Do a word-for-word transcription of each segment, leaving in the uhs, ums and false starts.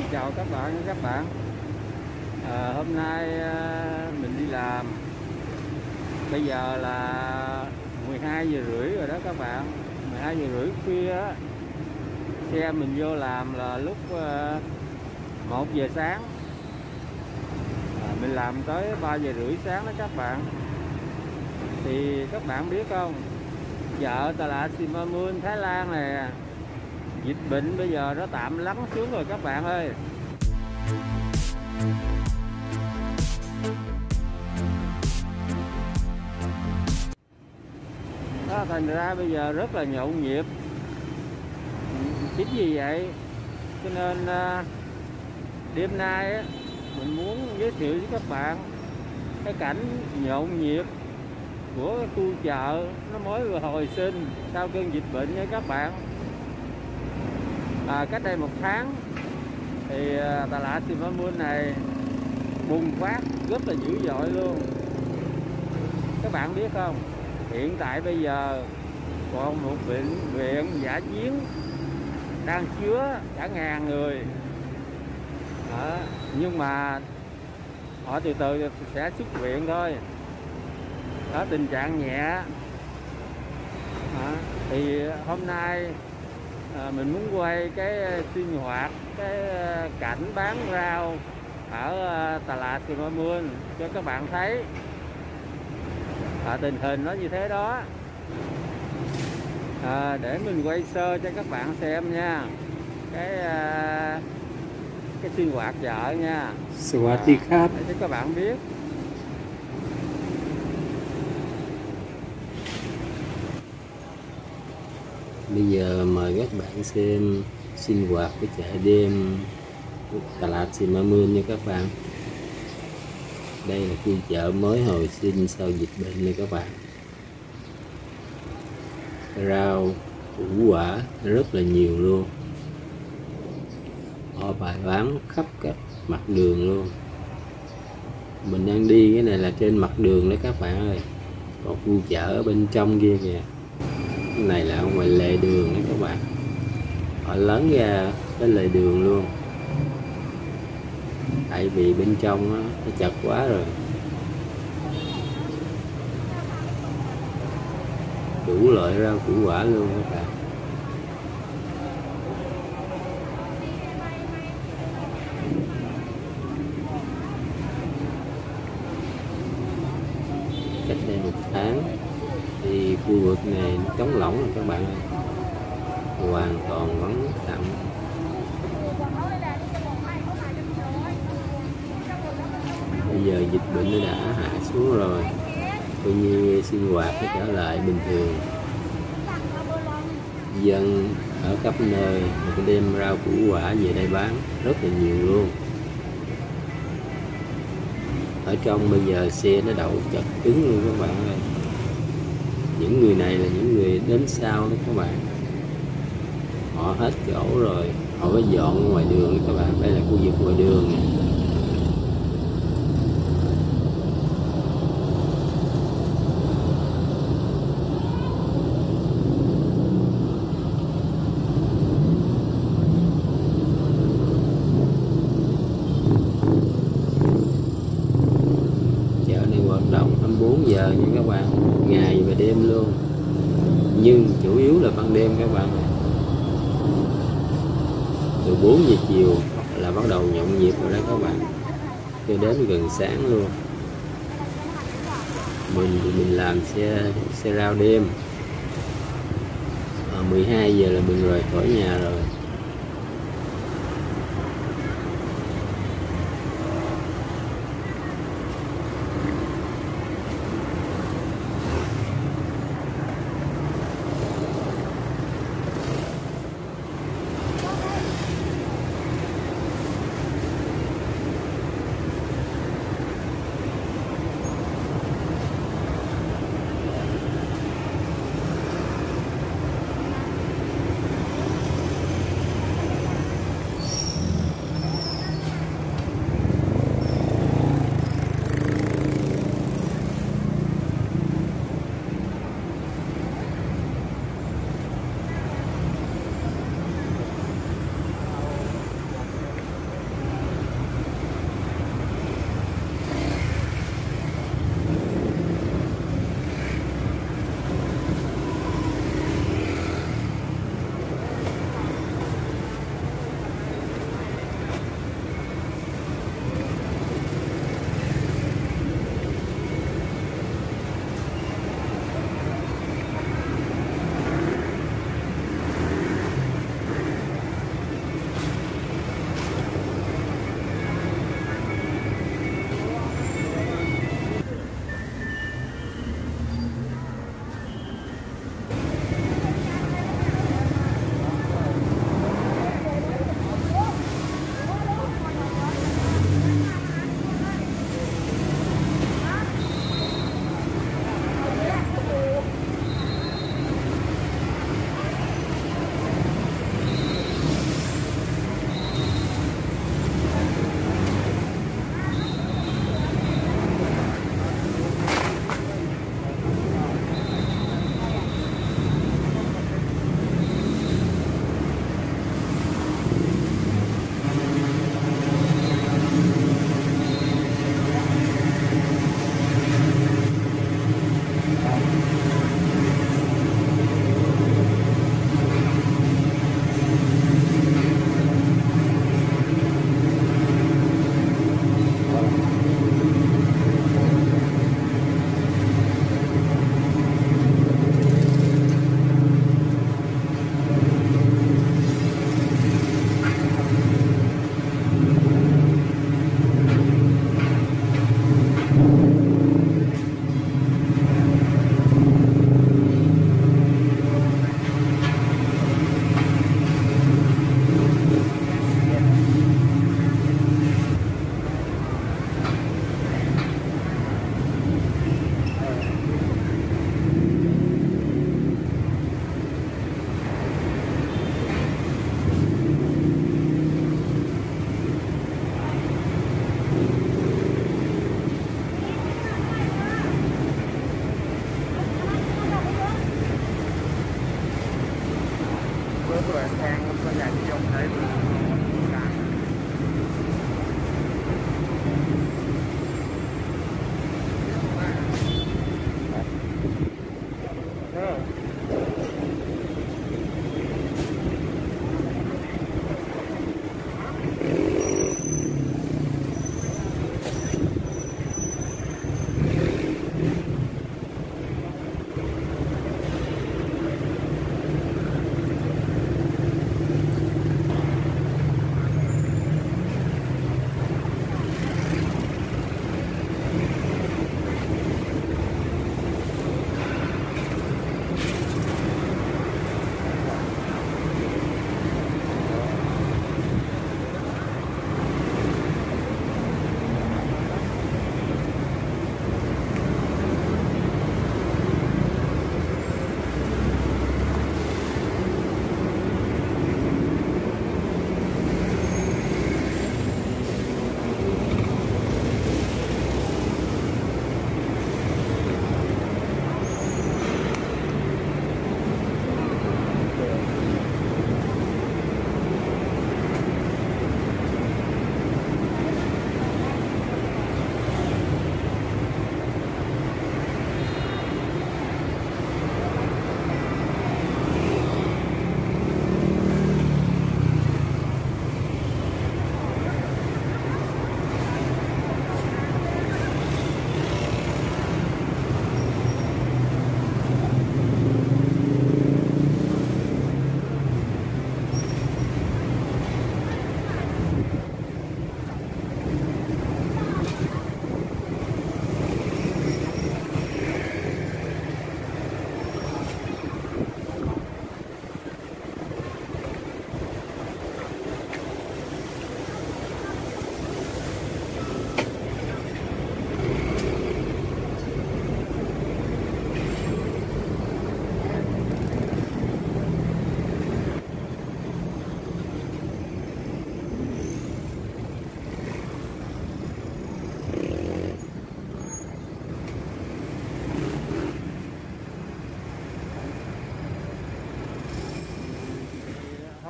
Chào các bạn các bạn à, hôm nay à, mình đi làm. Bây giờ là mười hai giờ rưỡi rồi đó các bạn. Mười hai giờ rưỡi khuya á. Xe mình vô làm là lúc à, một giờ sáng. à, Mình làm tới ba giờ rưỡi sáng đó các bạn. Thì các bạn biết không, chợ Tà Lạt Simamon Thái Lan này, dịch bệnh bây giờ nó tạm lắng xuống rồi các bạn ơi. Đó, thành ra bây giờ rất là nhộn nhịp. Chính vì vậy cho nên à, đêm nay á, mình muốn giới thiệu với các bạn cái cảnh nhộn nhịp của khu chợ nó mới vừa hồi sinh sau cơn dịch bệnh nha các bạn. À, cách đây một tháng thì à, Tà Lạt Simamon này bùng phát rất là dữ dội luôn. Các bạn biết không, hiện tại bây giờ còn một bệnh viện dã chiến đang chứa cả ngàn người. Đó, nhưng mà họ từ từ sẽ xuất viện thôi. Đó, tình trạng nhẹ. Đó, thì hôm nay à, mình muốn quay cái sinh hoạt, cái cảnh bán rau ở Tà Lạt Simamon cho các bạn thấy. À, tình hình nó như thế đó. À, để mình quay sơ cho các bạn xem nha, cái à, cái sinh hoạt chợ nha. Sawasdee Krab. Để cho các bạn biết. Bây giờ mời các bạn xem sinh hoạt của chợ đêm Tà Lạt Simamon nha các bạn. Đây là khu chợ mới hồi sinh sau dịch bệnh nha các bạn. Rau, củ quả rất là nhiều luôn. Họ bày bán khắp các mặt đường luôn. Mình đang đi cái này là trên mặt đường đó các bạn ơi. Còn khu chợ ở bên trong kia kìa, cái này là ở ngoài lề đường đó các bạn. Họ lấn ra cái lề đường luôn, tại vì bên trong đó, nó chật quá rồi. Đủ loại rau củ quả luôn các bạn. Cách đây một tháng thì khu vực này trống lỏng rồi các bạn ơi, hoàn toàn vắng lặng. Bây giờ dịch bệnh nó đã hạ xuống rồi, coi như sinh hoạt nó trở lại bình thường. Dân ở khắp nơi người ta đem rau củ quả về đây bán rất là nhiều luôn. Ở trong bây giờ xe nó đậu chật cứng luôn các bạn ơi. Những người này là những người đến sau đó các bạn. Họ hết chỗ rồi, họ có dọn ngoài đường các bạn. Đây là khu vực ngoài đường này. Hoạt động hai mươi bốn giờ nha các bạn, ngày và đêm luôn, nhưng chủ yếu là ban đêm các bạn. Từ bốn giờ chiều là bắt đầu nhộn nhịp rồi đó các bạn, cho đến gần sáng luôn. Mình thì mình làm xe xe rau đêm, à, mười hai giờ là mình rời khỏi nhà rồi.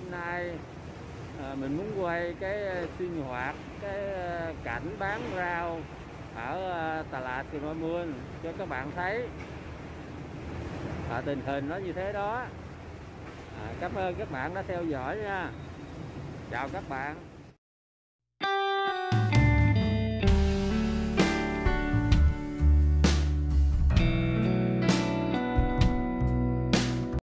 hôm nay à, mình muốn quay cái sinh hoạt, cái cảnh bán rau ở Tà Lạt Sipamui cho các bạn thấy. À, tình hình nó như thế đó. À, cảm ơn các bạn đã theo dõi nha. Chào các bạn.